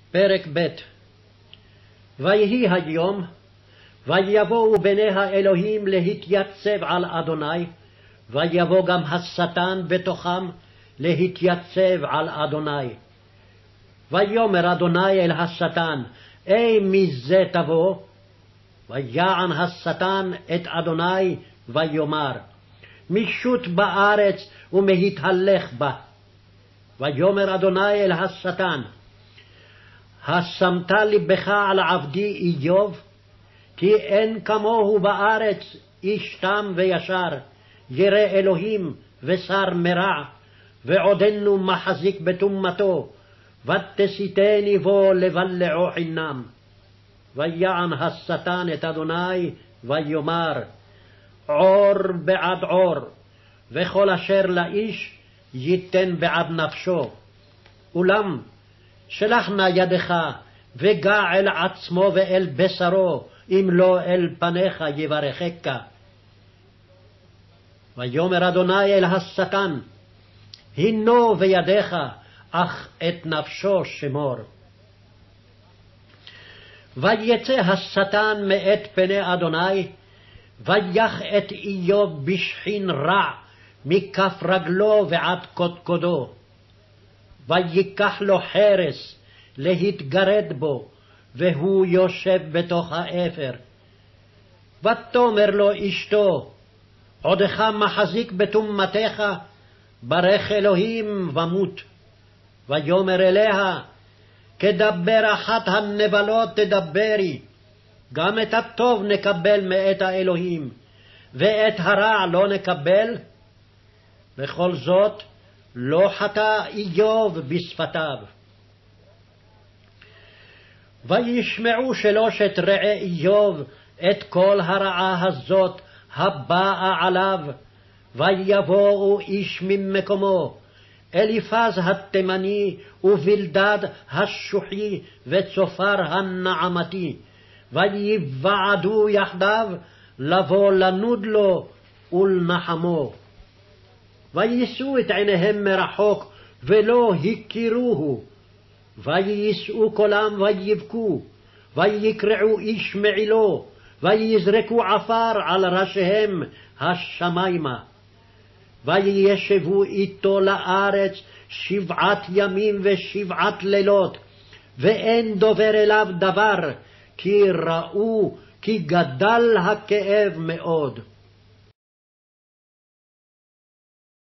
פרק ב'. ויהי היום, ויבואו בני האלוהים להתייצב על אדוני, ויבוא גם השטן בתוכם להתייצב על אדוני. ויאמר אדוני אל השטן, אי מזה תבוא? ויען השטן את אדוני ויאמר, משוט בארץ ומהתהלך בה. ויאמר אדוני אל השטן, השמת לבך על עבדי איוב? כי אין כמוהו בארץ איש תם וישר, ירא אלוהים ושר מרע, ועודנו מחזיק בטומאתו, ותסיתני בו לבלעו חינם. ויען השטן את אדוני ויאמר, עור בעד עור, וכל אשר לאיש ייתן בעד נפשו. אולם שלח נא ידך וגע אל עצמו ואל בשרו, אם לא אל פניך יברכך. ויאמר אדוני אל השטן, הנו בידיך, אך את נפשו שמור. ויצא השטן מאת פני אדוני, ויח את איוב בשחין רע, מכף רגלו ועד קודקודו. ויקח לו חרס להתגרד בו, והוא יושב בתוך האפר. ותאמר לו אשתו, עודך מחזיק בטומאתך, ברך אלוהים ומות. ויאמר אליה, כדבר אחת הנבלות תדברי, גם את הטוב נקבל מאת האלוהים, ואת הרע לא נקבל? וכל זאת לא חטא איוב בשפתיו. וישמעו שלושת רעי איוב את כל הרעה הזאת הבאה עליו, ויבואו איש ממקומו, אליפז התימני ובלדד השוחי וצופר הנעמתי, ויוועדו יחדיו לבוא לנוד לו ולנחמו. ויישאו את עיניהם מרחוק ולא הכירוהו, ויישאו קולם ויבכו, ויקרעו איש מעילו, ויזרקו עפר על ראשיהם השמיימה. וישבו איתו לארץ 7 ימים ו7 לילות, ואין דובר אליו דבר, כי ראו כי גדל הכאב מאוד.